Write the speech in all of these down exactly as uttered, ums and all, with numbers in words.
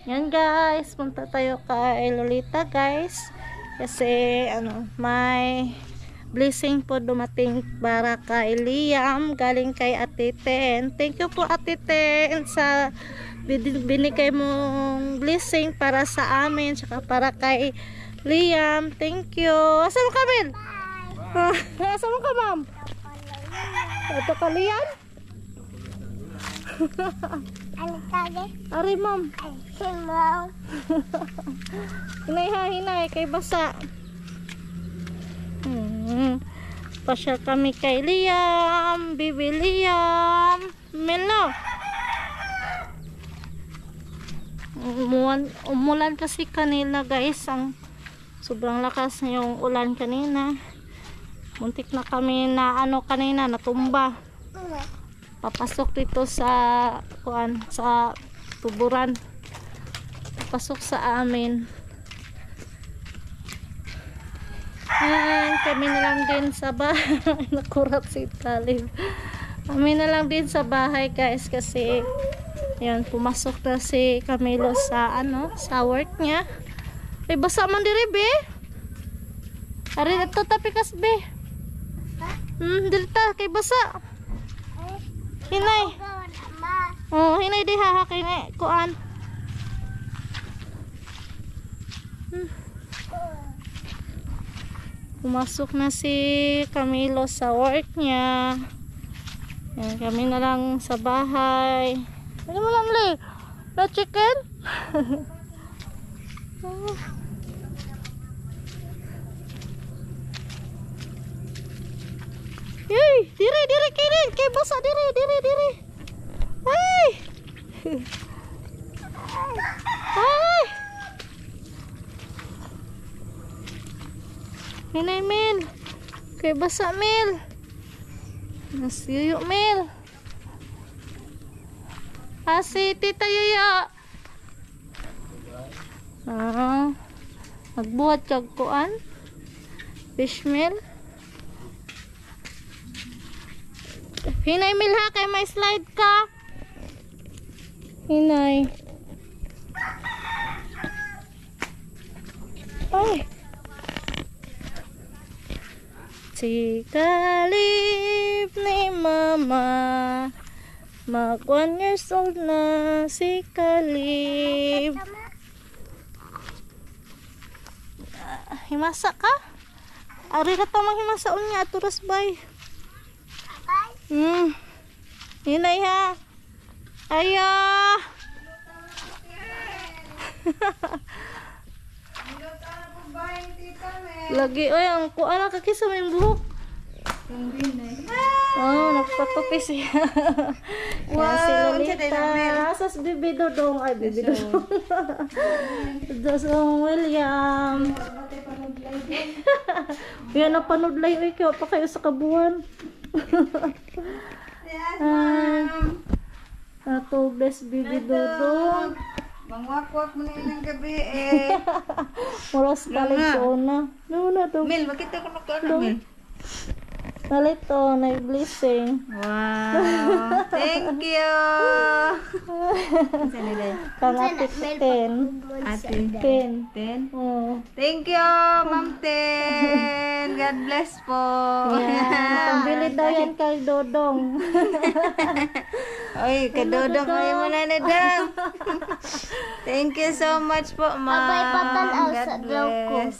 Yan guys, punta tayo kay Lolita guys. Kasi ano, may blessing po dumating para kay Liam galing kay Ate Ten. Thank you po Ate Ten sa binigay mong blessing para sa amin saka para kay Liam. Thank you. Asa mo ka, Mel? Asa mo ka, ma'am? Ito ka, Liam? Ari, ma'am. Hinay ha, hinay. Kay basa. Hmm. Pasyal kami kay Liam. Bibi Liam. Melo. Umulan, umulan kasi kanina guys. Ang sobrang lakas na yung ulan kanina. Muntik na kami na ano kanina, natumba. Papasok dito sa kuan, sa tuburan. Papasok sa amin. Ayan, kami na lang din sa bahay. Nakurat si Talib. Kami na lang din sa bahay guys kasi yan, pumasok na si Camilo sa ano, sa work niya. Ay, basa man diri be. Ari dito tapikas be. Hmm, dito kay basa. Hinay. Oh, hinay di ha kini kuan. Hmm. Pumasok na si Camilo sa work niya. Yan, kami na lang sa bahay. Ano mo lang li? Na chicken? Oh. Yay! Diri, diri, kiri! Kay basa, diri, diri, diri! Ay! Ay! Hinay, Mel! Kay basa, Mel! Nasiyuyo, Mel! Ah, si Tita Yaya! Ah, nagbuhat kag kuan? Fish meal? Hinay, Mel ha, kay may slide ka. Hinay. Ay. Si Kalib ni Mama, mag one years old na si Kalib. Uh, himasa ka? Ari ka tamang himasa unya aturas bay. Hmm. Hinay ha. Ayo. Lagi oy ang kuan ka kisa may buhok. Oh, nagpatupi siya. Wow, si Lolita. Asas bibi dodong ay bibi dodong. Dodong William. Yan na panudlay oy kaya pa kayo sa kabuan. Ay, ato bless bibi dodong. Mangwakwak mo na ng gabi eh. Moras kalig na. No na to. Mel, makita ko na ko Mel. Nalito, na-blessing. Wow, thank you. Kang Ate Ten. Ate Ten. Ten. Oh. Thank you, Ma'am Ten. God bless po. Yeah, pambili daw yan kay Dodong. Oy, kay Dodong kayo mo na na daw. Thank you so much po, Ma'am. Abay, patanaw sa God daw ko. bless.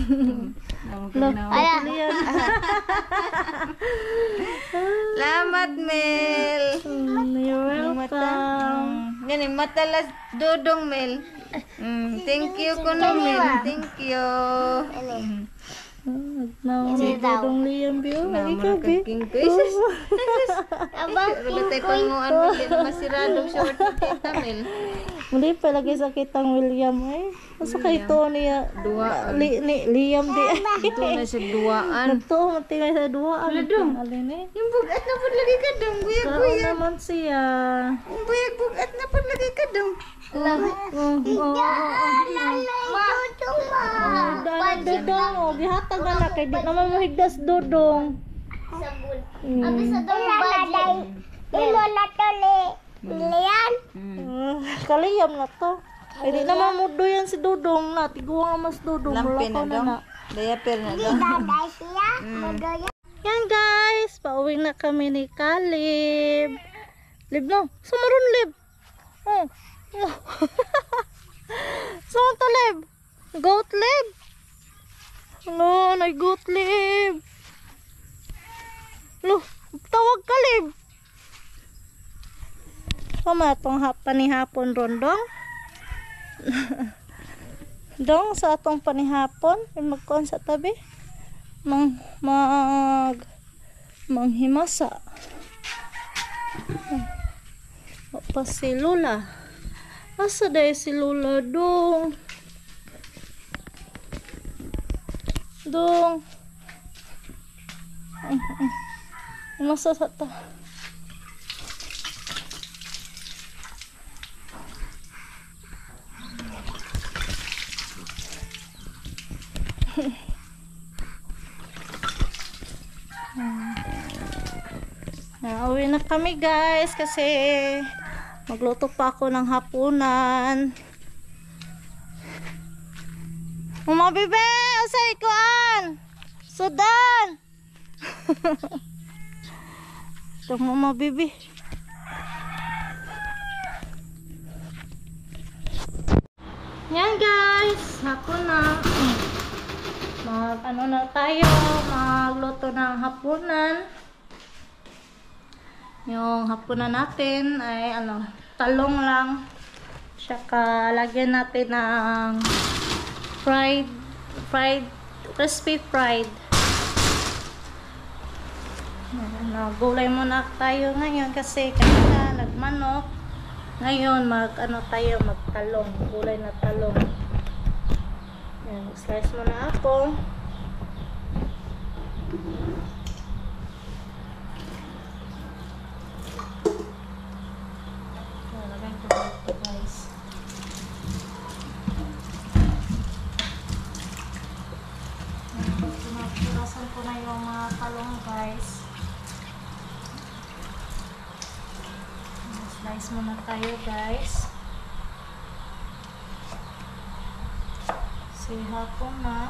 Ayan. Salamat, Mel. You're welcome. Yan yung matalas Dodong, Mel. Mm, thank you ko na, Mel. Thank you. Now, Dodong Liam Bio. Ikaw, Bi. King Pieces. Rulatay pa mo, ano, masiradong short ng kita, Mel. Muli pa lagi sa kitang William eh. Masa kay to niya Duaan. li, ni Liam di ay. Ito na sa duaan. Nagto matingay sa duaan. Ladong. Alin eh. Yung bugat na po lagi ka dong. Kao Buyag-buyag. naman siya. Yung buyag-bugat na po lagi ka dong. Oh, oh, oh, oh. Dahil dodong oh, gihatag na na kay di naman mo higdas dodong. Sabul. Hmm. Abi sa dong budget. Ilo na to le. Lian. Hmm, Kaliyam na to. Ay, di naman mudo yan si Dudong na. Tiguang mas Dudong. Lampi Mulakaw na na dong. na. Diaper na dong. Daday siya. Mm. Madaya. Yan guys, pauwi na kami ni Kalib. Lib no? Sumaron Lib. Oh. Oh. Saan to Lib? Goat Lib. Hello, nay goat Lib. Lo, tawag ka Lib. Pama tong hap panihapon rondong. Dong sa atong panihapon, magkuan sa tabi. Mang mag manghimasa. O pa si Lula. Asa day si Lula dong? Dong. Masa sa ta? Nauwi na kami guys kasi magluto pa ako ng hapunan. Mama bibe, usay kuan. Sudan. Ito mama bibi. Yan guys, hapon na. Mag ano na tayo, magluto ng hapunan. Yung hapunan natin ay ano, talong lang. Tsaka lagyan natin ng fried, fried, crispy fried. Ano, gulay muna tayo ngayon kasi kanina nagmanok. Ngayon mag ano tayo, magtalong, gulay na talong. Yan, slice muna ako. Guys, pinapirasan ko na yung mga talong guys. Slice muna tayo guys. Siha ko na.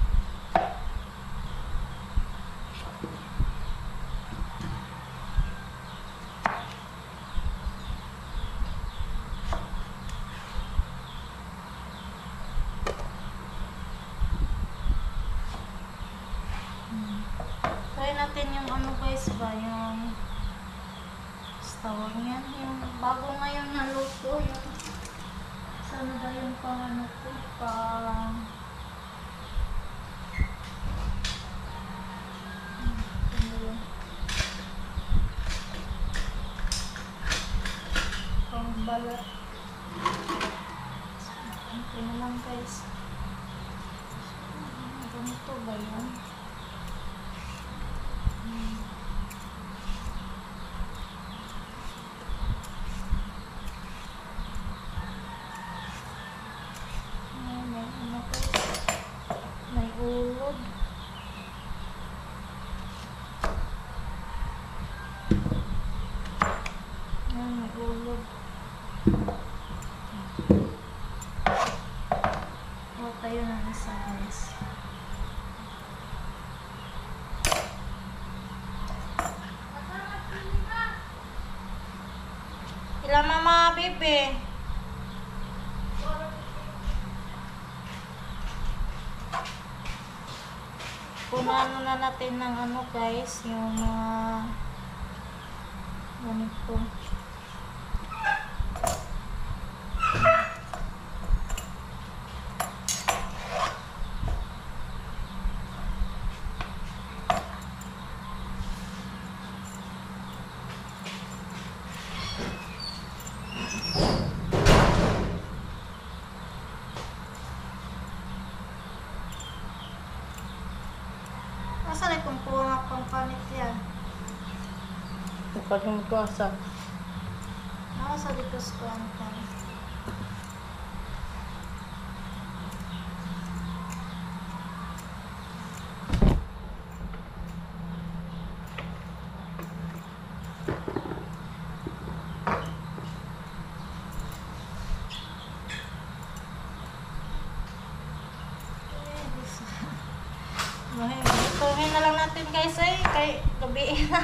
Try natin yung ano guys ba, yung tawag yan, yung bago ngayon na luto, yung sana ba yung pang ano ko, pang pang balat. Ito na lang guys. Ganito ba yan? Tayo ng isa guys. Ilan mama bebe? Punan na natin ng ano guys, yung mga ganito. Asa na itong kuha pang panit yan? Kapag yung kuwasa. Nasa dito sa kuha pan. natin guys ay kay gabi na.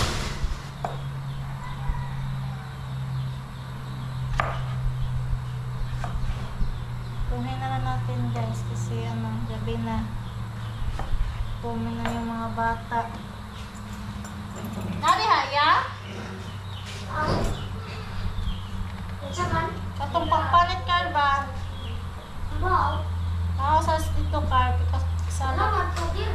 Kunin na lang natin guys kasi ano, gabi na. Kumin na yung mga bata. Nari haya? Katong pagpalit ka ba? Ako sa dito ka. Salamat.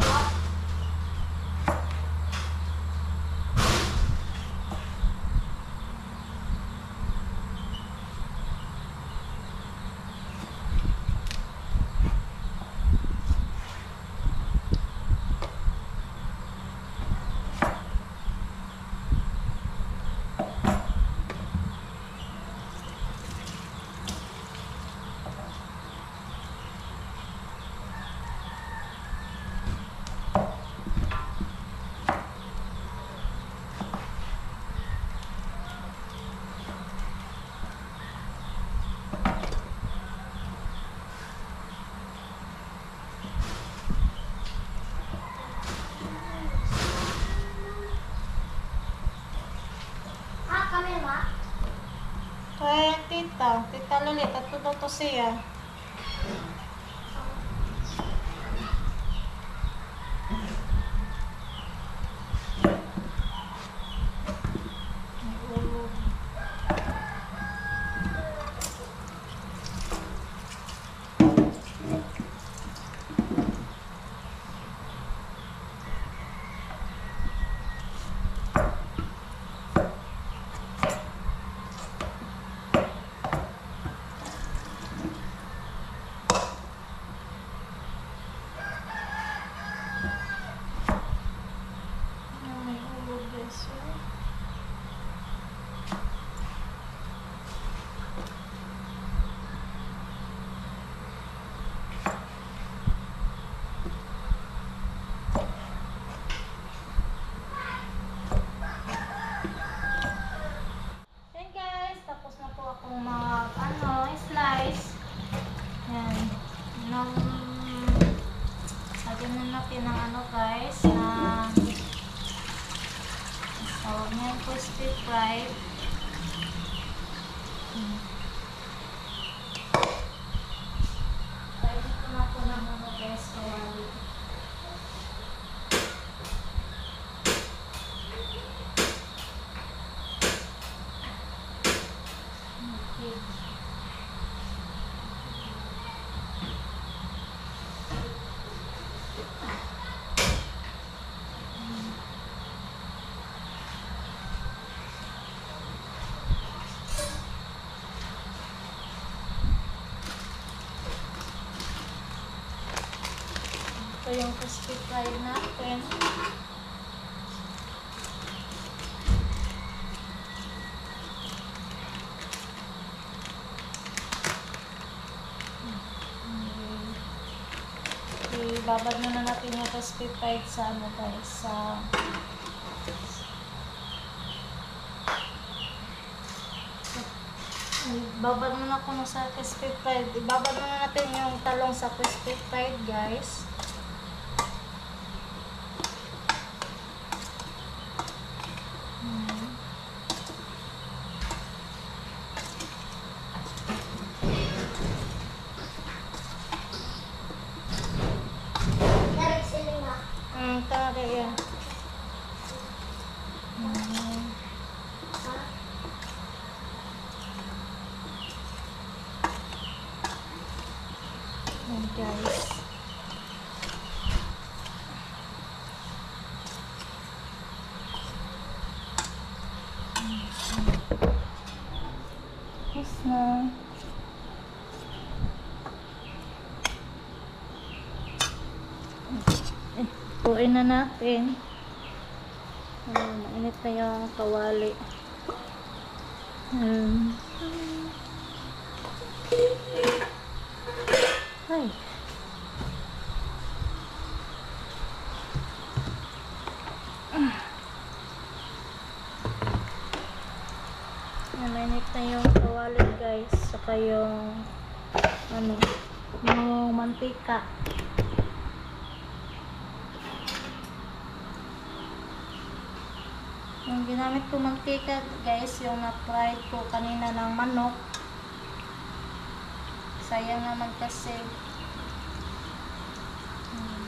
Kaya tita, tita Lulit, at tuto to siya. Natin ng ano guys, ng tawag niya yung crispy fried. Hmm. Kaya dito na po ng ano guys, kawali. Okay. Ito yung crispy fried natin. Ibabad na na natin yung crispy fried sa ano guys, sa ibabad mo na ko sa crispy fried. Ibabad na na natin yung talong sa crispy fried guys. Guys, tapos na. Eh, puin na natin. Oh, mainit na yung kawali. Um, Ay. Nainit na yung kawali guys, saka yung ano, yung mantika. Ang ginamit ko mantika guys, yung na-fried ko kanina ng manok. Sayang naman kasi. Hmm.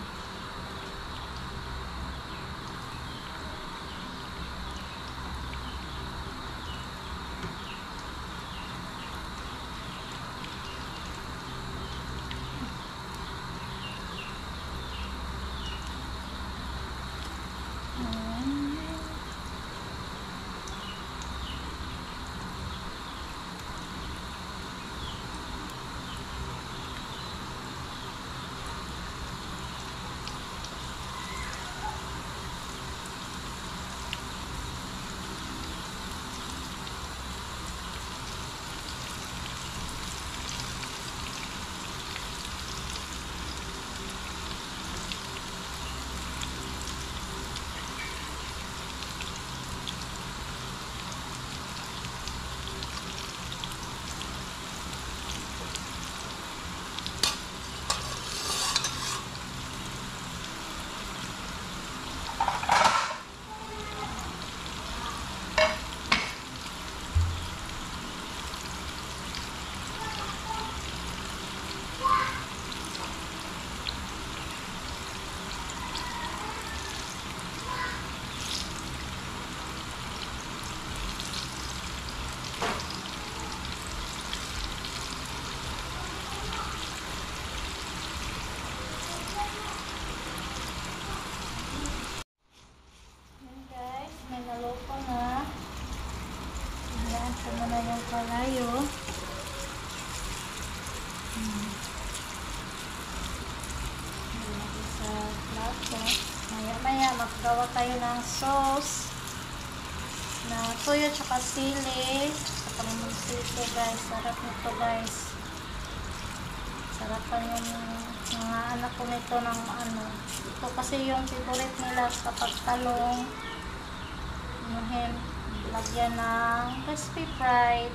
Ito muna yung kalayo. Hmm. Lagi sa plato. Maya-maya maggawa tayo ng sauce na toyo tsaka sili. Saka naman sito guys. Sarap nito guys. Sarapan yung mga anak ko nito ng ano. Ito kasi yung favorite nila kapag talong. Nuhin. Lagyan ng crispy fried.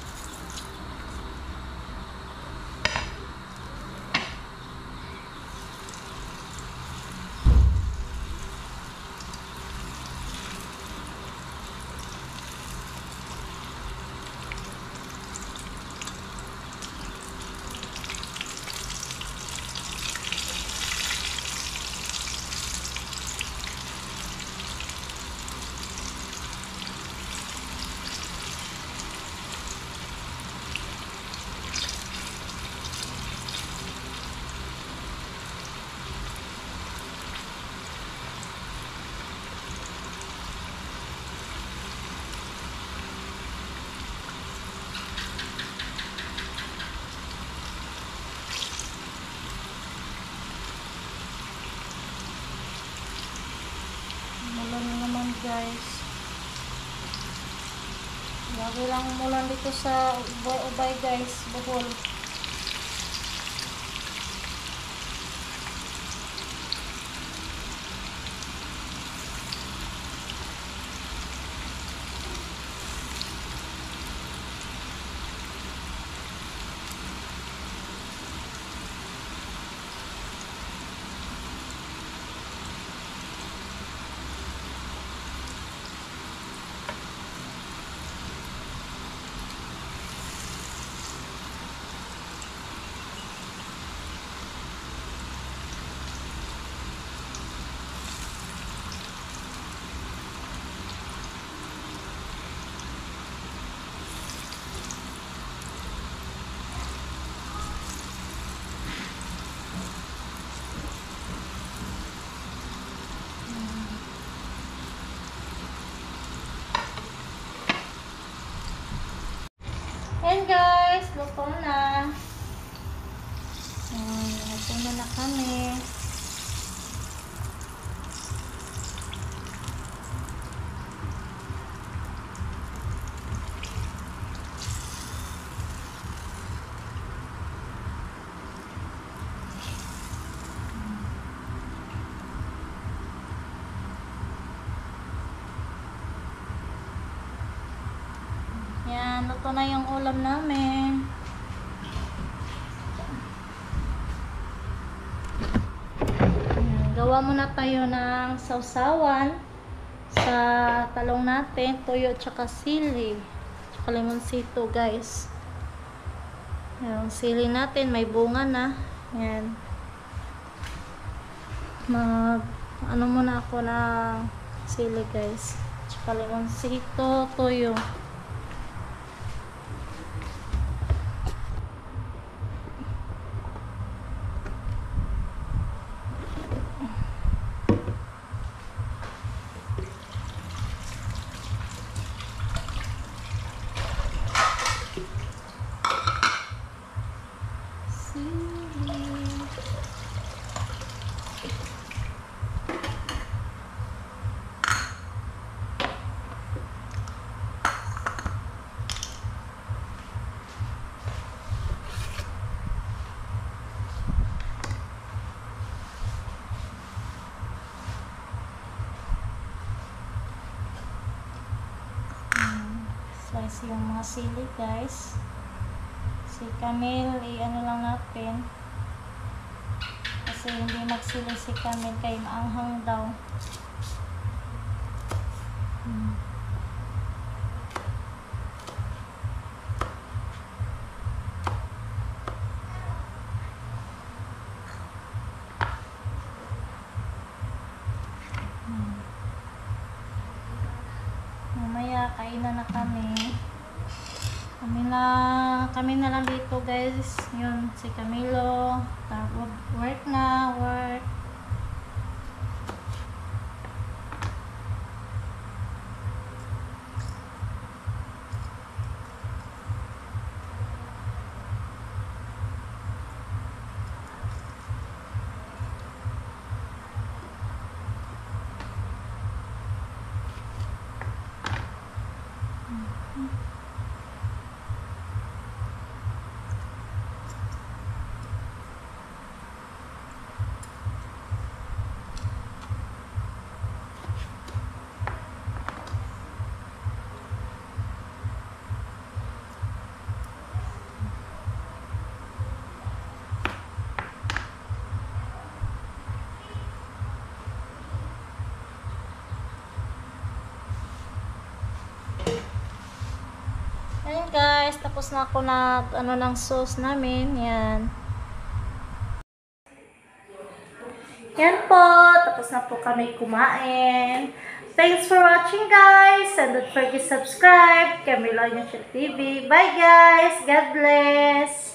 Mulan naman guys. Lagi lang mulan dito sa Ubay guys, Bohol. And guys, luto na. Ayan, luto na na kami. Yan, luto na yung ulam namin. Yan, gawa muna tayo ng sausawan. sa talong natin, toyo tsaka sili. Tsaka limonsito, guys. Yung sili natin, may bunga na. Yan. Mag, ano muna ako ng sili, guys. Tsaka limonsito, toyo. Slice yung mga sili, guys. Si Camille, i-ano lang natin. Kasi hindi magsili si Camille kay maanghang daw. Hmm. Hmm. Mamaya kainan na kami. Kami na kami na lang dito, guys. Yun si Camilo, work na, work. Ayan, guys, tapos na ako nag ano ng sauce namin. Yan. Yan po, tapos na po kami kumain. Thanks for watching, guys, and don't forget to subscribe. Camilo T V. Bye, guys. God bless.